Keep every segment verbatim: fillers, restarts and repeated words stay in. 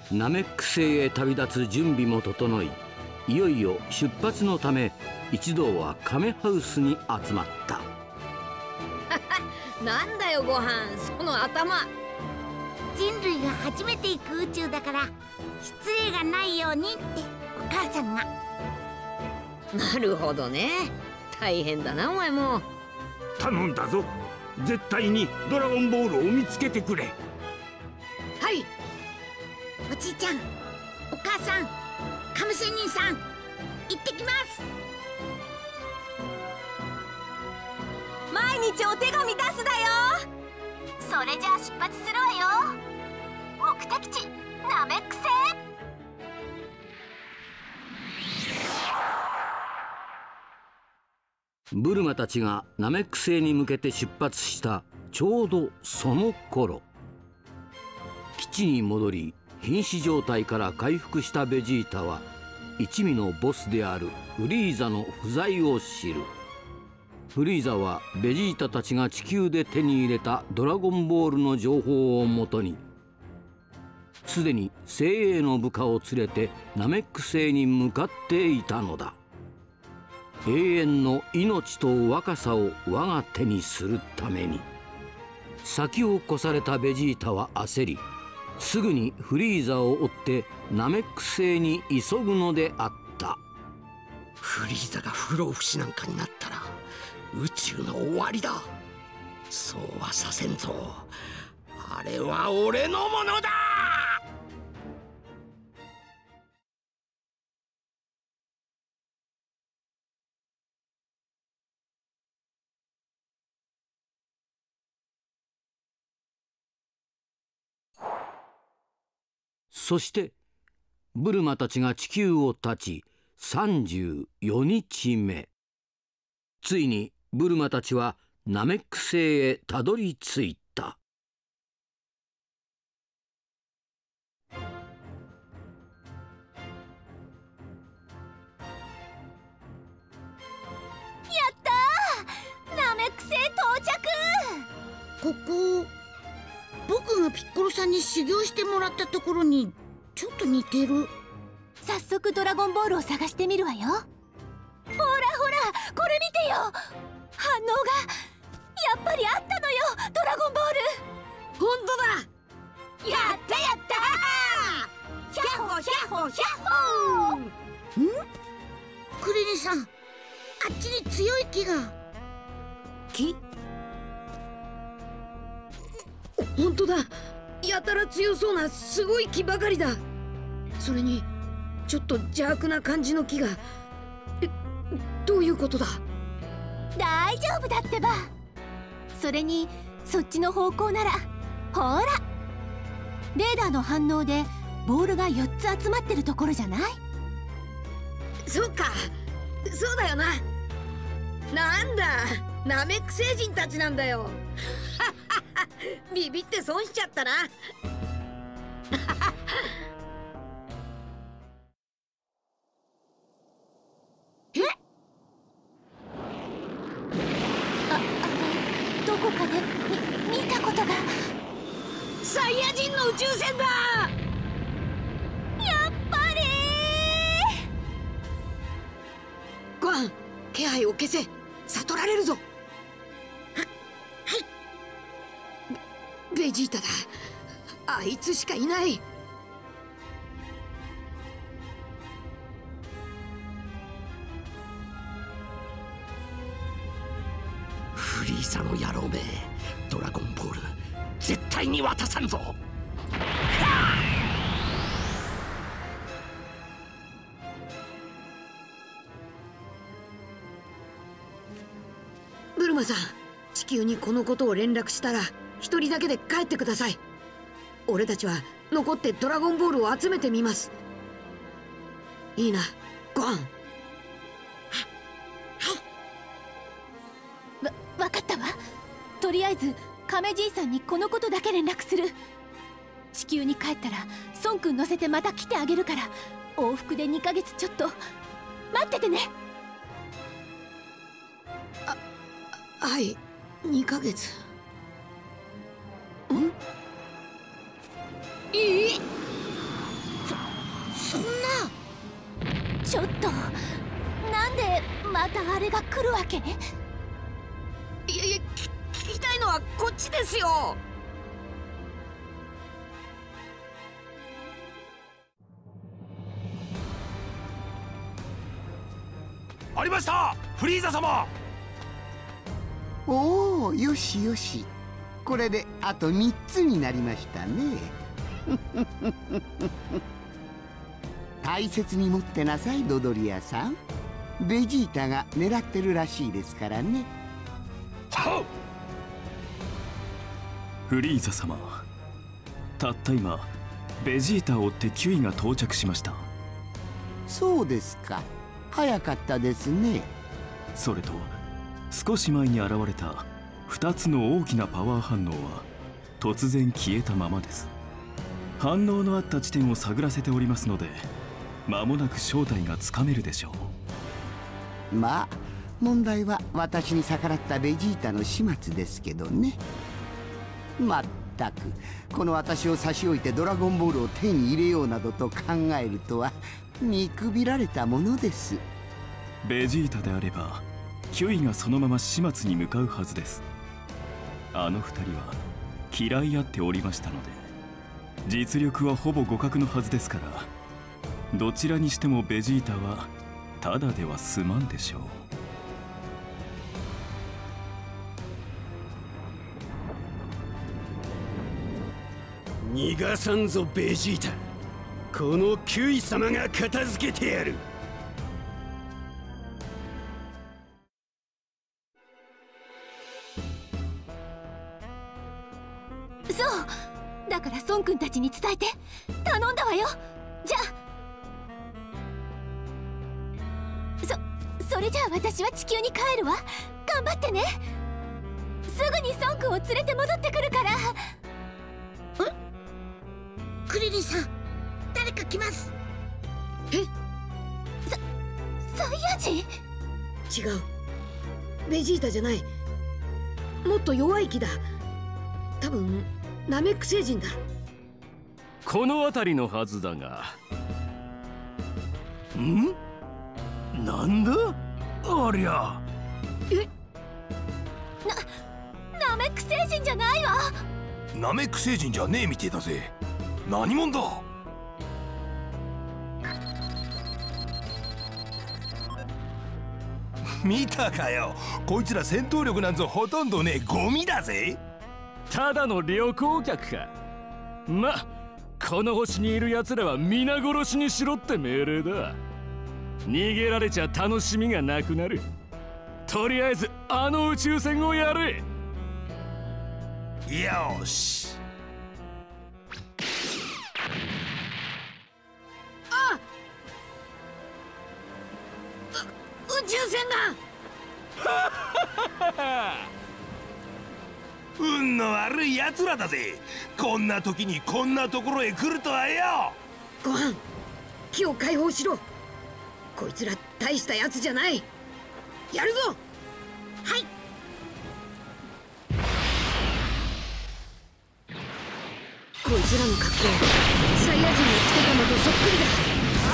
ナメック星へ旅立つ準備も整い、いよいよ出発のため一同はカメハウスに集まった。 なんだよご飯、その頭。 人類が初めて行く宇宙だから失礼がないようにってお母さんが。 なるほどね。大変だなお前も。 頼んだぞ。絶対にドラゴンボールを見つけてくれ。 はい。 おじいちゃん、お母さん、カム仙人さん、行ってきます。 毎日お手紙出すだよ。 それじゃあ出発するわよ。目的地ナメック星。 ブルマたちがナメック星に向けて出発したちょうどその頃、基地に戻り瀕死状態から回復したベジータは一味のボスであるフリーザの不在を知る。フリーザはベジータたちが地球で手に入れたドラゴンボールの情報をもとに、すでに精鋭の部下を連れてナメック星に向かっていたのだ。永遠の命と若さを我が手にするために。先を越されたベジータは焦り、すぐにフリーザを追ってナメック星に急ぐのであった。 フリーザが不老不死なんかになったら宇宙の終わりだ。そうはさせんぞ。あれは俺のものだ。 そしてブルマたちが地球を立ちさんじゅうよにちめ、ついにブルマたちはナメック星へたどり着いた。 やったー、ナメック星到着。 ここ僕がピッコロさんに修行してもらったところにちょっと似てる。 早速ドラゴンボールを探してみるわよ。ほらほら、これ見てよ。反応がやっぱりあったのよ、ドラゴンボール。 本当だ。やったやったー。ヒャッホヒャッホヒャッホー。 ん？クリリンさん、あっちに強い木が。 木？本当だ。やたら強そうなすごい木ばかりだ。それにちょっと邪悪な感じの木が。え、どういうことだ？ 大丈夫だってば。それにそっちの方向ならほら、レーダーの反応でボールがよっつ集まってるところじゃない？ そっか、そうだよな。なんだ、ナメック星人たちなんだよ。ビビって損しちゃったな。 え？あ、あのどこかでみ見たことが。 サイヤ人の宇宙船だ。 やっぱりー。ゴアン、気配を消せ。悟られるぞ。ベジータだ。あいつしかいない。 フリーザの野郎め、ドラゴンボール絶対に渡さんぞ。 ブルマさん、地球にこのことを連絡したら一人だけで帰ってください。俺たちは残ってドラゴンボールを集めてみます。いいな、ゴアン。 わ、わかったわ。とりあえずカメじいさんにこのことだけ連絡する。地球に帰ったら孫くん乗せてまた来てあげるから、往復でにかげつちょっと待っててね。 あ、はい、にかげつ。ん？いい？ ちょっと、なんでまたあれが来るわけ？いやいや、聞きたいのはこっちですよ。 ありました、フリーザ様。 おお、よしよし。これであとみっつになりましたね。大切に持ってなさい、ドドリアさん。ベジータが狙ってるらしいですからね。 フリーザ様、たった今ベジータを追ってキュイが到着しました。 そうですか、早かったですね。 それと少し前に現れたふたつの大きなパワー反応は突然消えたままです。反応のあった地点を探らせておりますので、間もなく正体がつかめるでしょう。まあ問題は私に逆らったベジータの始末ですけどね。まったくこの私を差し置いてドラゴンボールを手に入れようなどと考えるとは見くびられたものです。 ベジータであればキュイがそのまま始末に向かうはずです。あの二人は嫌い合っておりましたので、実力はほぼ互角のはずですから、どちらにしてもベジータはただでは済まんでしょう。 逃がさんぞベジータ。このキュイ様が片付けてやる。 そうだから孫君たちに伝えて頼んだわよ。じゃあそそれじゃあ私は地球に帰るわ。頑張ってね。すぐに孫君を連れて戻ってくるから。 クリリンさん、誰か来ます。 え？ ササイヤ人？ 違う、ベジータじゃない。もっと弱い木だ。多分ナメック星人だ。 この辺りのはずだが。 ん？なんだありゃ。 え？ な、ナメック星人じゃないわ。 ナメック星人じゃねえみてえだぜ。何者だ。見たかよ、こいつら戦闘力なんぞほとんどねえゴミだぜ。 ただの旅行客か。ま、この星にいる奴らは皆殺しにしろって命令だ。逃げられちゃ楽しみがなくなる。とりあえずあの宇宙船をやれ。 よし。 宇宙船が運の悪い奴らだぜ。こんな時にこんなところへ来るとはよ。 ご飯、木を解放しろ。こいつら大したやつじゃない。やるぞ。 はい。 こいつらの格好、サイヤ人が着てたのとそっくりだ。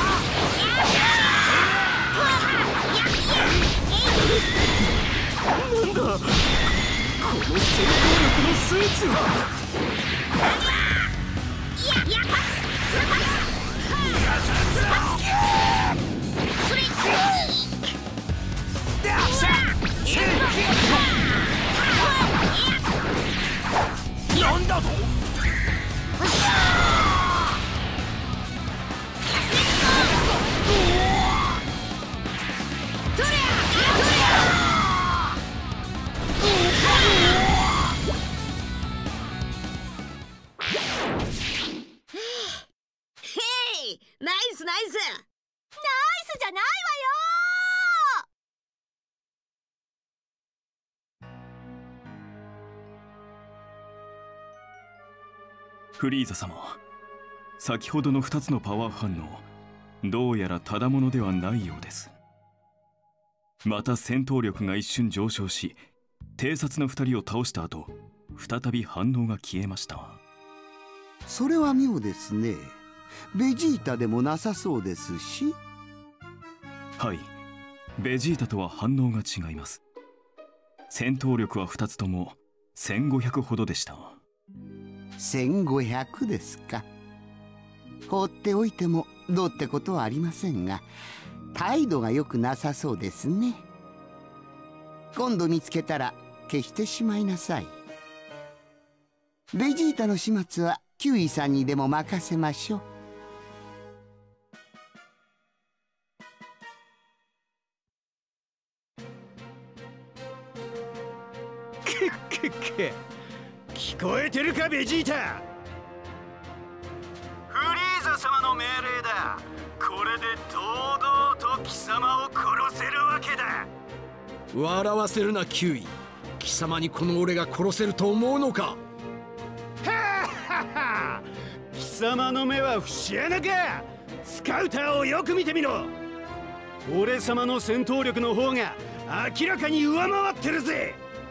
なんだこの戦闘力の数値は。 なんだと。 ナイスナイス。ナイスじゃないわよ。 フリーザ様、先ほどのふたつのパワー反応、どうやらただものではないようです。また戦闘力が一瞬上昇し、偵察のふたりを倒した後、再び反応が消えました。 それは妙ですね。ベジータでもなさそうですし。 はい、ベジータとは反応が違います。戦闘力はふたつともせんごひゃくほどでした。 せんごひゃくですか。放っておいてもどうってことはありませんが、態度が良くなさそうですね。今度見つけたら消してしまいなさい。ベジータの始末はキウイさんにでも任せましょう。 くっくっ聞こえてるかベジータ。フリーザ様の命令だ。これで堂々と貴様を殺せるわけだ。 笑わせるなキウイ。貴様にこの俺が殺せると思うのか。 ははは貴様の目は節穴か。スカウターをよく見てみろ。俺様の戦闘力の方が明らかに上回ってるぜ。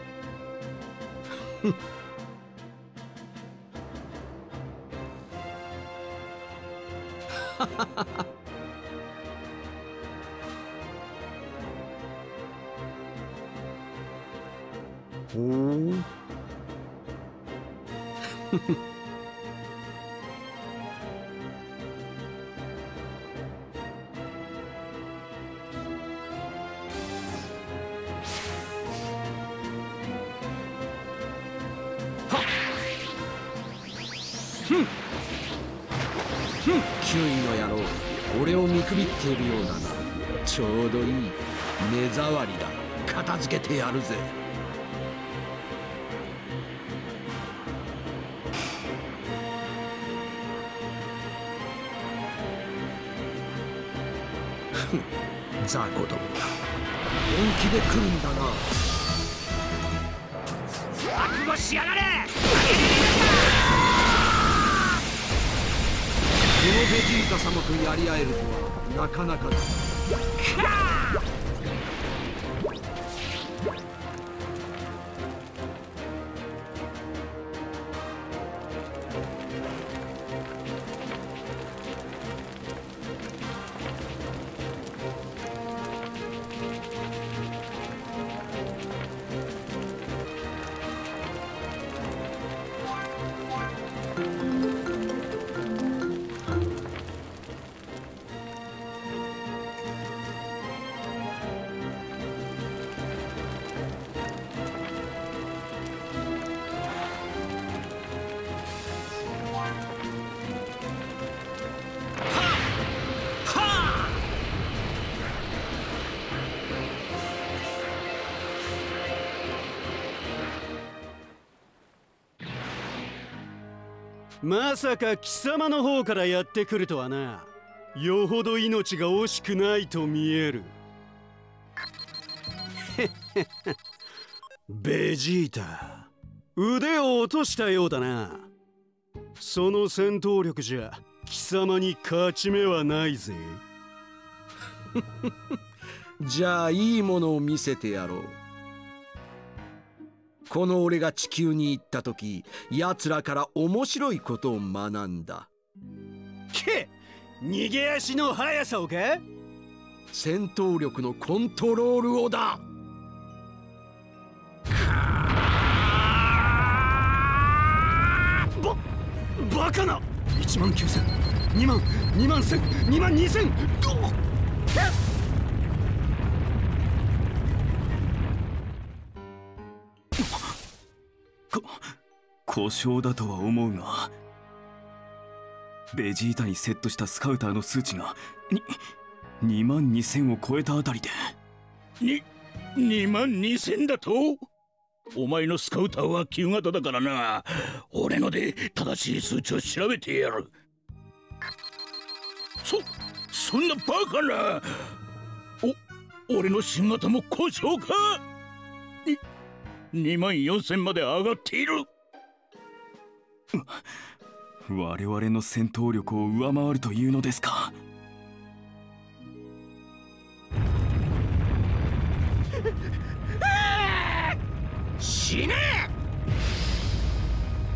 おおキウイの野郎、俺を見くびっているようだな。ちょうどいい目障りだ。片付けてやるぜ。雑魚どもだ。本気で来るんだな。覚悟しやがれ。このベジータ様とやり合えるとはなかなかだ。 まさか貴様の方からやってくるとはな。よほど命が惜しくないと見える。ベジータ、腕を落としたようだな。その戦闘力じゃ貴様に勝ち目はないぜ。 じゃあいいものを見せてやろう。この俺が地球に行った時、奴らから面白いことを学んだ。 け逃げ足の速さをか。 戦闘力のコントロールをだ。 ババカな。いちまんきゅうせん、にまん、にまんせん、にまんにせん。 故障だとは思うが、ベジータにセットしたスカウターの数値がにまんにせんを超えたあたりで。 ににまんにせんだと。お前のスカウターは旧型だからな。俺ので正しい数値を調べてやる。そそんなバカな。お俺の新型も故障か。ににまんよんせんまで上がっている。 我々の戦闘力を上回るというのですか。 死ね。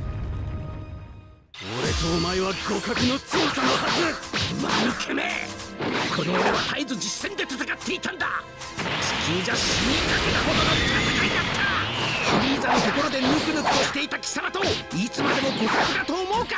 俺とお前は互角の強さのはず。間抜けめ。 この俺は絶えず実戦で戦っていたんだ。地球じゃ死にかけたほどの戦いだった。フリーザのところでぬくぬくとしていた貴様といつまでも互角だと思うか。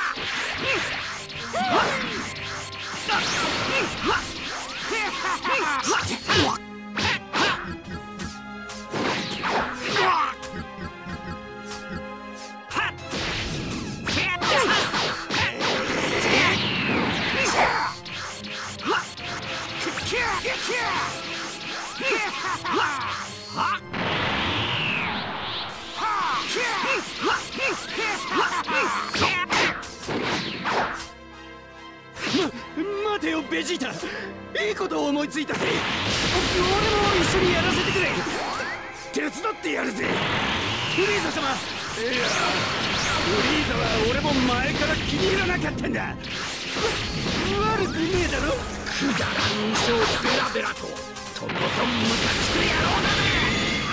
ま、待てよベジータ、いいことを思いついたぜ。俺も一緒にやらせてくれ。手伝ってやるぜフリーザ様。いや、フリーザは俺も前から気に入らなかったんだ。悪くねえだろ。 くだらん嘘をベラベラととことんムカつく野郎だね。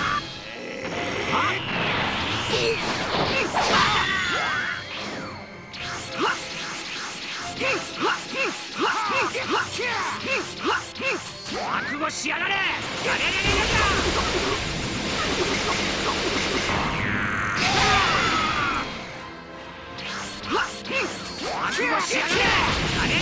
覚悟しやがれ。やれやれや覚悟しやがれ。やれやれ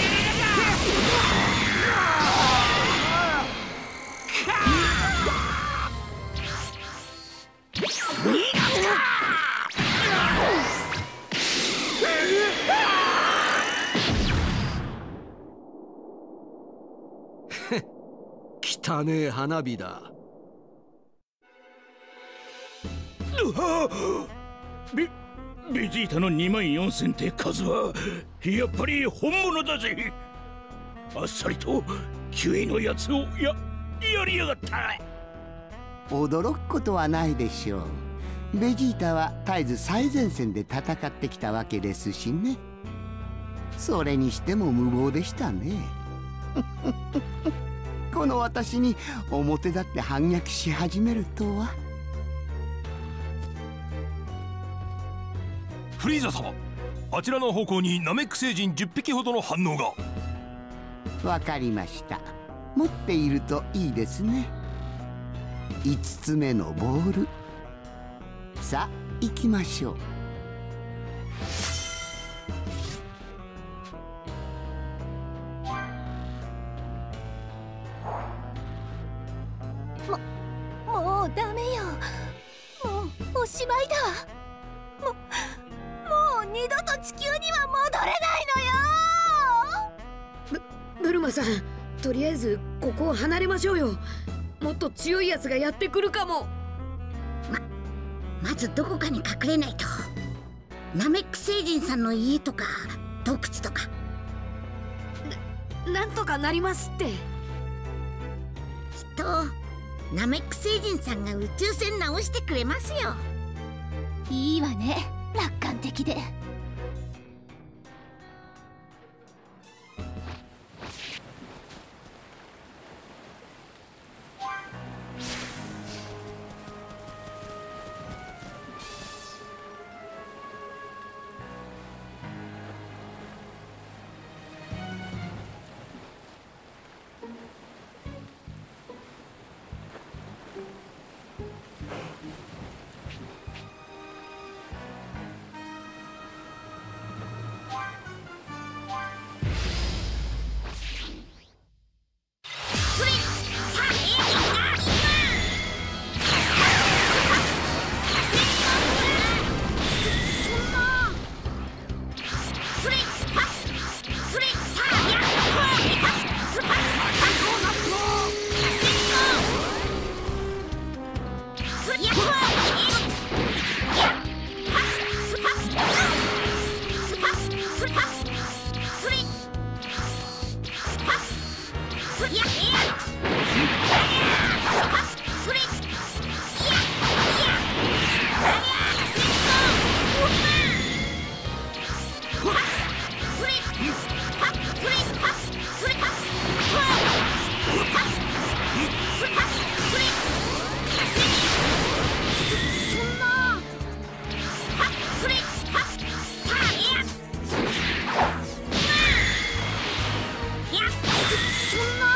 汚ねえ花火だ。 ベベジータのにまんよんせんって数はやっぱり本物だぜ。あっさりとキュイのやつをややりやがった。 驚くことはないでしょう。ベジータは絶えず最前線で戦ってきたわけですしね。それにしても無謀でしたねこの私に表立って反逆し始めるとは。 フリーザ様、あちらの方向にナメック星人じゅっぴきほどの反応が。 わかりました。持っているといいですね。いつつめのボール。さあ行きましょう。 ももうダメよ。もうおしまいだ。ももう二度と地球には戻れないのよ。 ブブルマさん、とりあえずここを離れましょうよ。もっと強いやつがやってくるかも。 ままずどこかに隠れないと。ナメック星人さんの家とか洞窟とか。 ななんとかなりますって。きっとナメック星人さんが宇宙船直してくれますよ。 いいわね、楽観的で。 そんな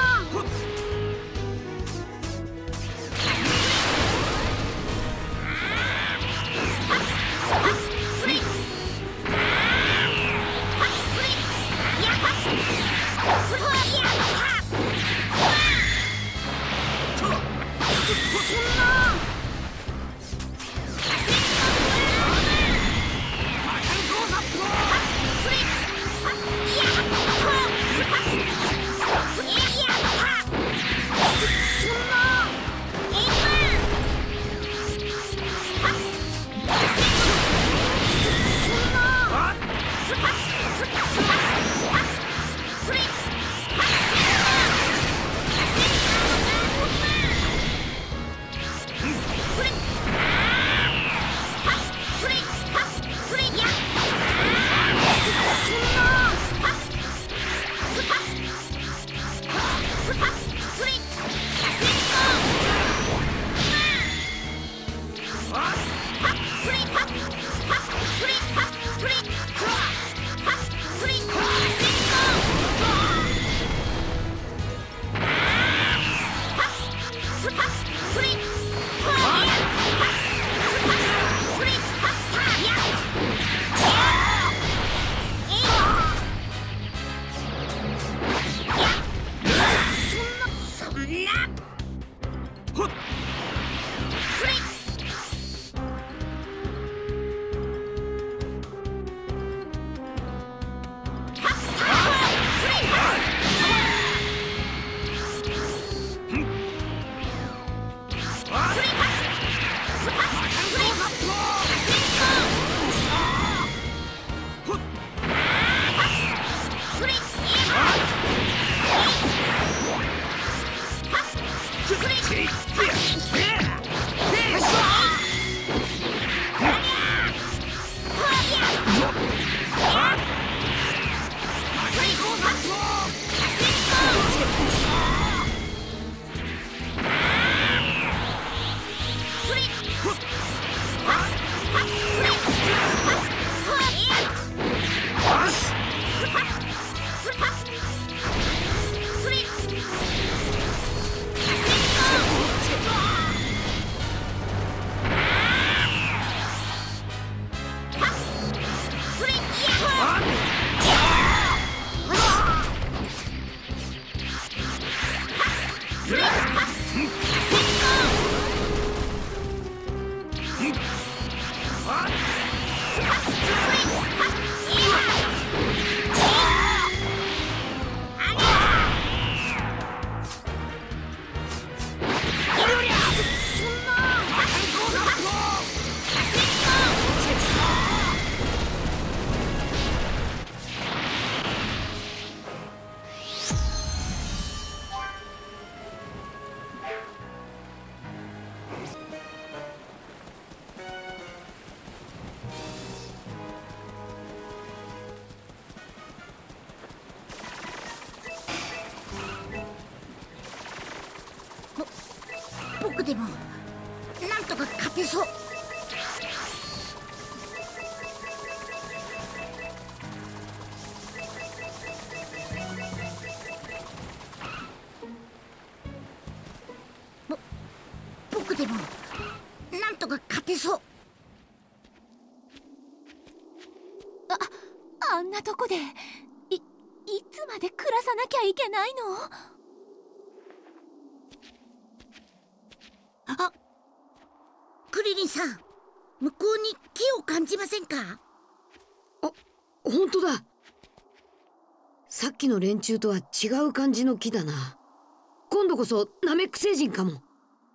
僕でもなんとか勝てそう。ぼ僕でもなんとか勝てそう。 あ、あんなとこでい、いつまで暮らさなきゃいけないの？ あ、クリリンさん、向こうに木を感じませんか？ あ、本当だ。さっきの連中とは違う感じの木だな。今度こそナメック星人かも。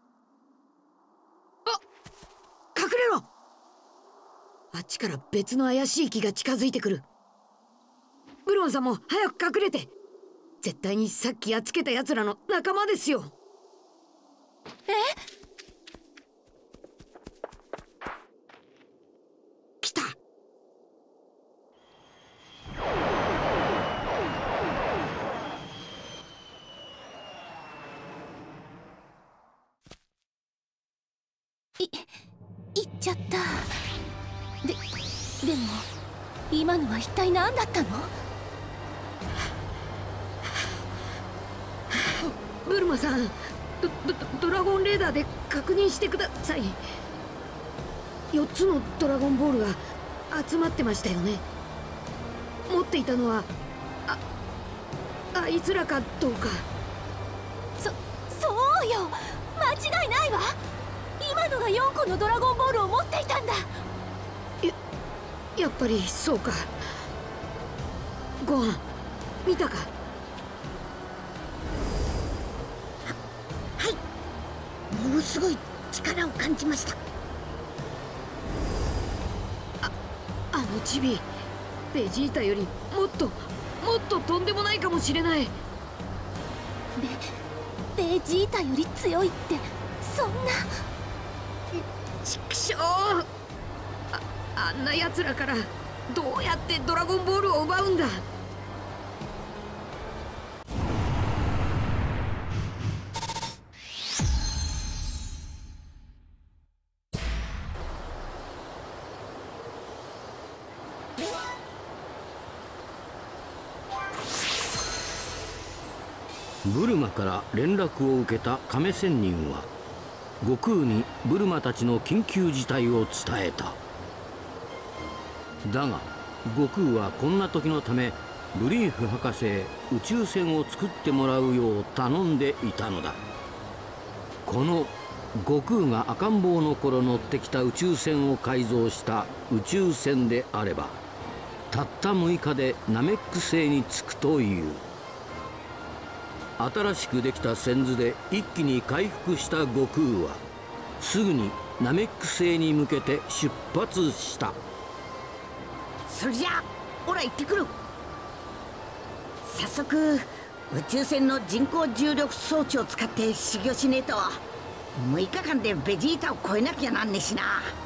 あ、隠れろ。あっちから別の怪しい木が近づいてくる。ブルマンさんも早く隠れて。絶対にさっきやっつけた奴らの仲間ですよ。 え？ 来た。 い、行っちゃった。で、でも今のは一体何だったの？ ブルマさん、ド, ド, ドラゴンレーダーで確認してください。よっつのドラゴンボールが集まってましたよね。持っていたのはああいつらかどうか。 そそうよ、 間違いないわ。今のがよんこのドラゴンボールを持っていたんだ。 ややっぱりそうか。ゴアン、見たか？ はい、ものすごい力を感じました。 ああのチビ、ベジータよりもっともっととんでもないかもしれない。 ベベジータより強いってそんな。 ちくしょう、ああんなやつらからどうやってドラゴンボールを奪うんだ。 ブルマから連絡を受けた亀仙人は悟空にブルマたちの緊急事態を伝えた。だが悟空はこんな時のためブリーフ博士へ宇宙船を作ってもらうよう頼んでいたのだ。この悟空が赤ん坊の頃乗ってきた宇宙船を改造した宇宙船であればたったむいかでナメック星に着くという。新しくできた仙図で一気に回復した悟空はすぐにナメック星に向けて出発した。 それじゃあオラ行ってくる。早速宇宙船の人工重力装置を使って修行しねえとむいかかんでベジータを超えなきゃなんねえしな。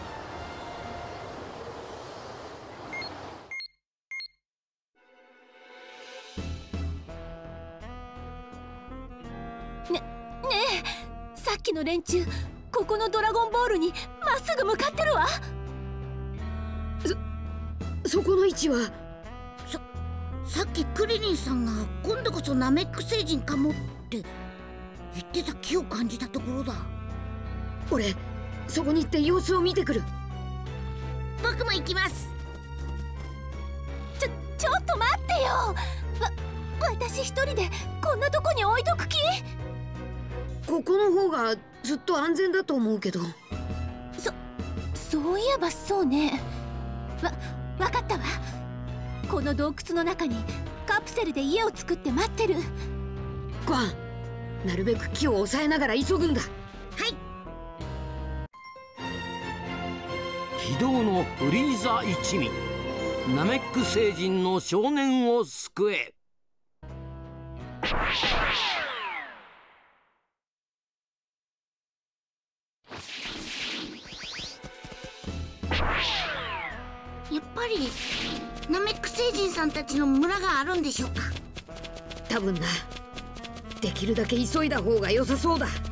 さっきの連中、ここのドラゴンボールにまっすぐ向かってるわ。 そそこの位置はささっきクリリンさんが今度こそナメック星人かもって言ってた気を感じたところだ。 俺そこに行って様子を見てくる。 僕も行きます。 ちょちょっと待ってよ。わ私一人でこんなとこに置いとく気？ ここの方がずっと安全だと思うけど。 そそういえばそうね。わ分かったわ。この洞窟の中にカプセルで家を作って待ってる。 ゴアン、なるべく木を抑えながら急ぐんだ。 はい。 非道のフリーザ一味、ナメック星人の少年を救え。 やっぱりナメック星人さんたちの村があるんでしょうか。 多分な。できるだけ急いだ方が良さそうだ。